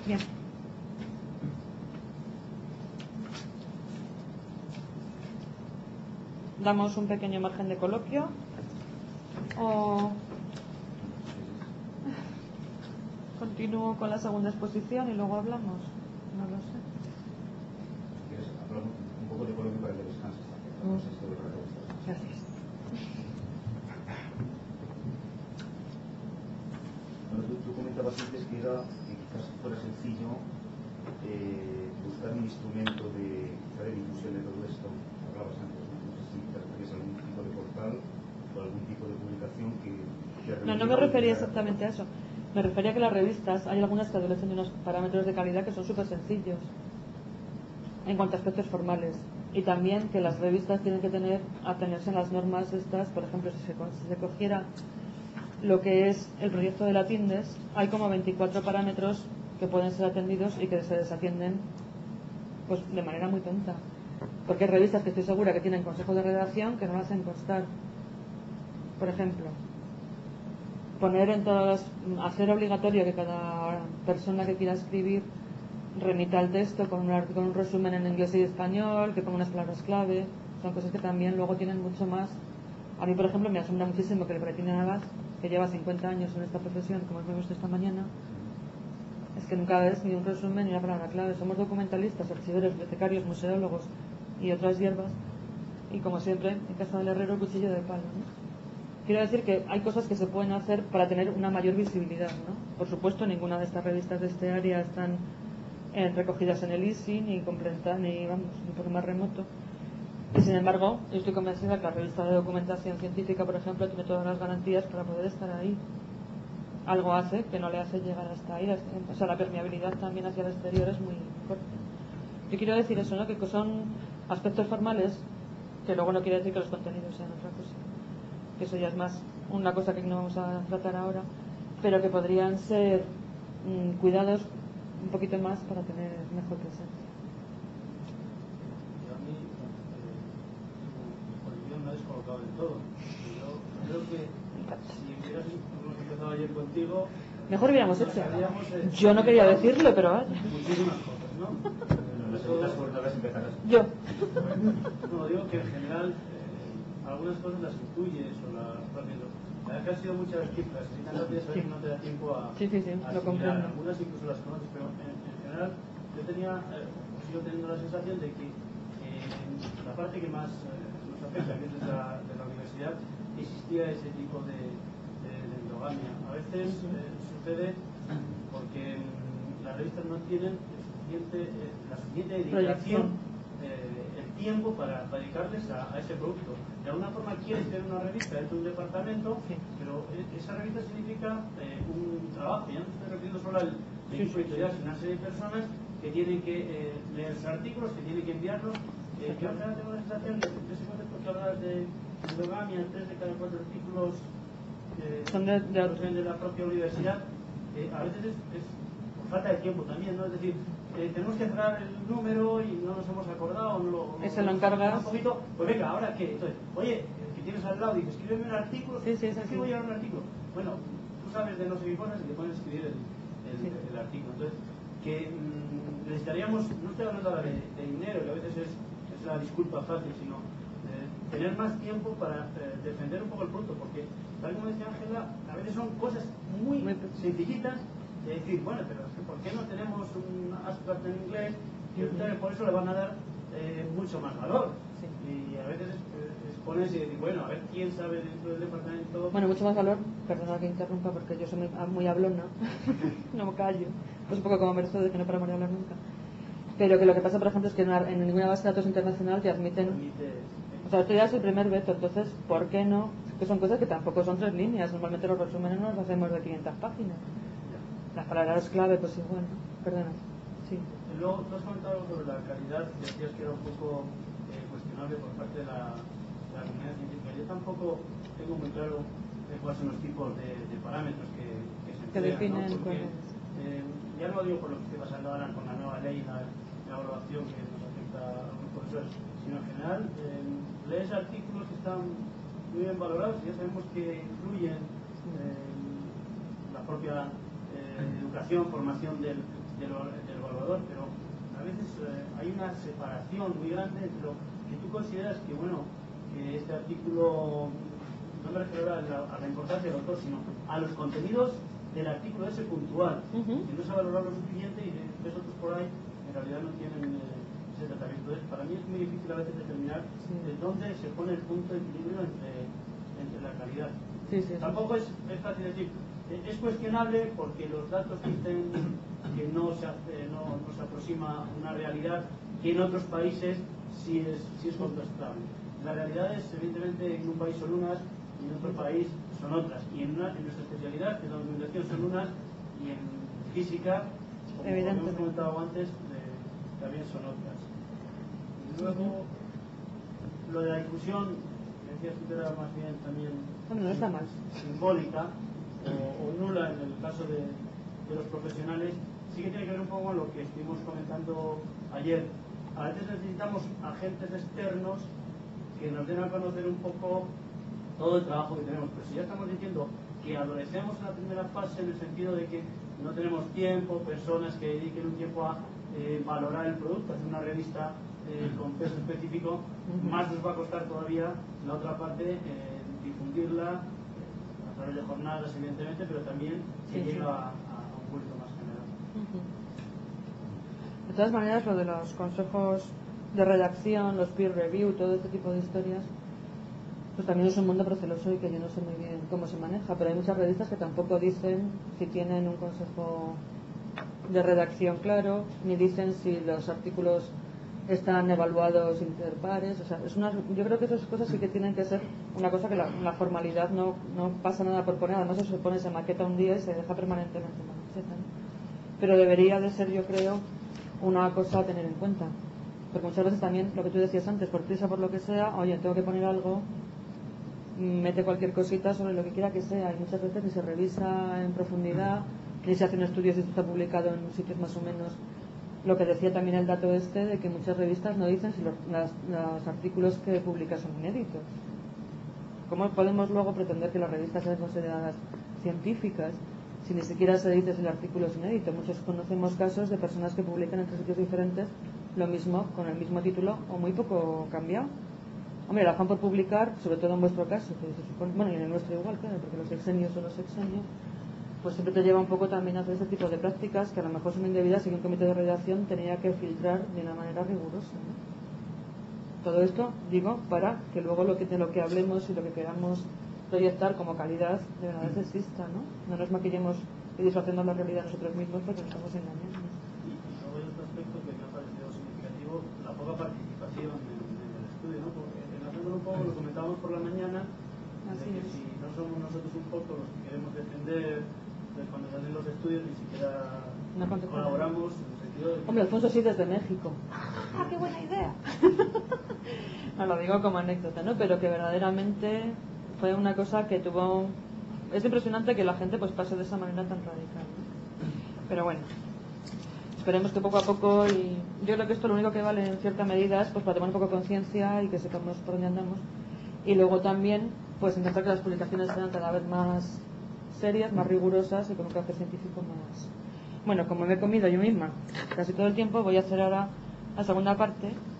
Bien. Damos un pequeño margen de coloquio o continúo con la segunda exposición y luego hablamos. No lo sé. Si quieres, hablamos un poco de coloquio para que descanses. Gracias. Bueno, tú comentabas antes que quizás fuera sencillo buscar un instrumento de difusión de todo esto. Hablabas antes, no sé si te referías a algún tipo de portal o algún tipo de publicación que no me refería exactamente a eso. Me refería a que las revistas, hay algunas que adolecen de unos parámetros de calidad que son súper sencillos en cuanto a aspectos formales. Y también que las revistas tienen que atenerse en las normas estas. Por ejemplo, si se cogiera lo que es el proyecto de la Tindes, hay como 24 parámetros que pueden ser atendidos y que se desatienden pues de manera muy tonta. Porque hay revistas que estoy segura que tienen consejo de redacción que no lo hacen constar. Por ejemplo, hacer obligatorio que cada persona que quiera escribir remita el texto con un resumen en inglés y español, que ponga unas palabras clave. Son cosas que también luego tienen mucho más. A mí, por ejemplo, me asombra muchísimo que el Boletín de Navas, que lleva 50 años en esta profesión, como hemos visto esta mañana, es que nunca ves ni un resumen ni una palabra clave. Somos documentalistas, archiveros, bibliotecarios, museólogos y otras hierbas, y como siempre, en casa del herrero, cuchillo de palo, ¿no? Quiero decir que hay cosas que se pueden hacer para tener una mayor visibilidad, ¿no? Por supuesto, ninguna de estas revistas de este área están recogidas en el ISI, ni completas, ni por más remoto. Y sin embargo, yo estoy convencida que la revista de documentación científica, por ejemplo, tiene todas las garantías para poder estar ahí. Algo hace que no le hace llegar hasta ahí. O sea, la permeabilidad también hacia el exterior es muy corta. Yo quiero decir eso, ¿no? Que son aspectos formales, que luego no quiere decir que los contenidos sean otra cosa. Que eso ya es más una cosa que no vamos a tratar ahora, pero que podrían ser cuidados un poquito más para tener mejor presencia. A mí, mi posición me ha descolocado del todo. Yo creo que si hubiéramos empezado ayer contigo, mejor hubiéramos hecho. Yo no quería decirlo, pero vaya. Muchísimas cosas, ¿no? Yo. No, digo que en general algunas cosas las intuyes o las propias. La verdad que han sido muchas cifras, y tan rápidas que no te da tiempo a lo comprendo. Algunas incluso las conoces, pero en general yo sigo teniendo la sensación de que la parte que más nos afecta, que es de la universidad, existía ese tipo de endogamia. A veces sucede porque las revistas no tienen la suficiente dedicación, el tiempo para dedicarles a ese producto. De alguna forma quieres tener una revista dentro de un departamento, pero esa revista significa un trabajo. Ya no estoy refiriendo solo al equipo editorial, sino a una serie de personas que tienen que leer los artículos, que tienen que enviarlos. Yo ahora tengo la sensación de ese concepto que hablas de endogamia, 3 de cada 4 artículos son de la propia universidad, a veces es por falta de tiempo también, ¿no? Es decir, tenemos que cerrar el número y no nos hemos acordado, se lo encargas un poquito, pues venga, ¿ahora qué? Entonces, oye, que tienes al lado, dices, escríbeme un artículo, escribo ya un artículo. Bueno, tú sabes de no sé qué cosas y te pones a escribir el artículo. Entonces, que necesitaríamos, no estoy hablando ahora de dinero, que a veces es la disculpa fácil, sino tener más tiempo para defender un poco el producto, porque tal como decía Ángela, a veces son cosas muy sencillitas de decir, bueno, pero ¿por qué no tenemos un abstract en inglés? Que ustedes por eso le van a dar mucho más valor. Y a veces expones y decir, bueno, a ver quién sabe dentro del departamento. Bueno, mucho más valor, perdona que interrumpa porque yo soy muy hablona, no me callo. Pues un poco como Mercedes, que no paramos de hablar nunca. Pero que lo que pasa, por ejemplo, es que en ninguna base de datos internacional te admiten. O sea, esto ya es el primer veto, entonces, ¿por qué no? Que son cosas que tampoco son 3 líneas, normalmente los resúmenes no los hacemos de 500 páginas. Las palabras clave, pues igual, ¿no? Perdona. Sí. Y luego, tú has comentado sobre la calidad, decías que era un poco cuestionable por parte de la comunidad científica. Yo tampoco tengo muy claro cuáles son los tipos de parámetros que se emplean, definen, ¿no? Porque ya no lo digo por lo que esté pasando ahora con la nueva ley, la evaluación que nos afecta a los profesores, sino en general, lees artículos que están muy bien valorados y ya sabemos que influyen la propia educación, formación del del evaluador, pero a veces hay una separación muy grande entre lo que tú consideras que, bueno, que este artículo, no me refiero a la importancia del autor, sino a los contenidos del artículo ese puntual, que no se ha valorado lo suficiente y ves otros por ahí que en realidad no tienen ese tratamiento. Entonces, para mí es muy difícil a veces determinar de dónde se pone el punto de equilibrio entre la calidad. Tampoco es fácil decir, es cuestionable porque los datos dicen que no se aproxima a una realidad que en otros países sí es contrastable. Las realidades, evidentemente, en un país son unas y en otro país son otras. Y en nuestra especialidad, que es la documentación, son unas, y en física, como hemos comentado antes, también son otras. Y luego, lo de la difusión, decías tú que era más bien también simbólica o nula en el caso de los profesionales, sí que tiene que ver un poco con lo que estuvimos comentando ayer. A veces necesitamos agentes externos que nos den a conocer un poco todo el trabajo que tenemos, pero si ya estamos diciendo que adolecemos en la primera fase en el sentido de que no tenemos tiempo, personas que dediquen un tiempo a valorar el producto, hacer una revista con peso específico, más nos va a costar todavía la otra parte, difundirla a través de jornadas, evidentemente, pero también que llegue a un público más general. De todas maneras, lo de los consejos de redacción, los peer review, todo este tipo de historias, pues también es un mundo proceloso y que yo no sé muy bien cómo se maneja, pero hay muchas revistas que tampoco dicen si tienen un consejo de redacción claro, ni dicen si los artículos están evaluados interpares. O sea, yo creo que esas cosas sí que tienen que ser una cosa que la formalidad no pasa nada por poner, además se pone, se maqueta un día y se deja permanentemente en la maqueta, ¿no? Pero debería de ser, yo creo, una cosa a tener en cuenta, porque muchas veces también lo que tú decías antes, por prisa, por lo que sea, oye, tengo que poner algo, mete cualquier cosita sobre lo que quiera que sea, y muchas veces ni se revisa en profundidad, ni se hacen estudios si esto está publicado en sitios más o menos. Lo que decía también el dato de que muchas revistas no dicen si los artículos que publican son inéditos. ¿Cómo podemos luego pretender que las revistas sean consideradas científicas si ni siquiera se dice si el artículo es inédito? Muchos conocemos casos de personas que publican en 3 sitios diferentes lo mismo, con el mismo título o muy poco cambiado. Hombre, el afán por publicar, sobre todo en vuestro caso, que se supone, bueno, y en el nuestro igual, claro, porque los sexenios son los sexenios, pues siempre te lleva un poco también a hacer ese tipo de prácticas que a lo mejor son indebidas y que un comité de redacción tenía que filtrar de una manera rigurosa, ¿no? Todo esto, digo, para que luego de lo que hablemos y lo que queramos proyectar como calidad de verdad exista, ¿no? No nos maquillemos y disfrazemos la realidad nosotros mismos porque nos estamos engañando. Y luego hay otro aspecto que me ha parecido significativo, la poca participación en el estudio, ¿no? Porque enlazándolo un poco, lo comentábamos por la mañana, de que si no somos nosotros un poco los que queremos defender, pues cuando se hacen los estudios ni siquiera colaboramos en el sentido de... Hombre, Alfonso sí desde México. ¡Ah, qué buena idea! No lo digo como anécdota, ¿no? Pero que verdaderamente fue una cosa que tuvo... Es impresionante que la gente pues pase de esa manera tan radical, ¿no? Pero bueno, esperemos que poco a poco, y yo creo que esto lo único que vale en cierta medida es pues para tomar un poco conciencia y que sepamos por dónde andamos, y luego también pues intentar que las publicaciones sean cada vez más serias, más rigurosas y con un carácter científico más... Bueno, como me he comido yo misma casi todo el tiempo, voy a hacer ahora la segunda parte